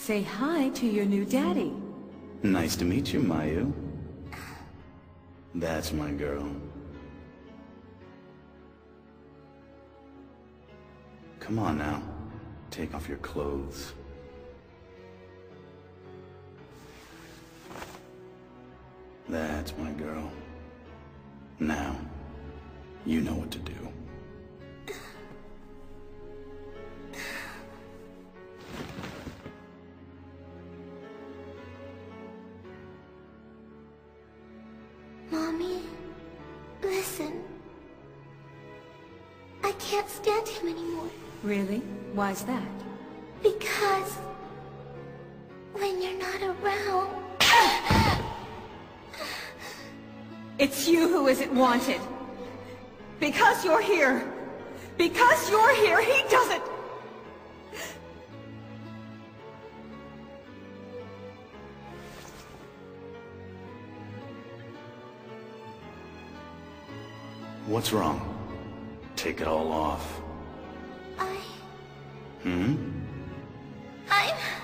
Say hi to your new daddy. Nice to meet you, Mayu. That's my girl. Come on now. Take off your clothes. That's my girl. Now, you know what to do. Mommy, listen. I can't stand him anymore. Really? Why's that? Because when you're not around... It's you who isn't wanted. Because you're here. Because you're here, he doesn't. What's wrong? Take it all off. I'm... Hmm?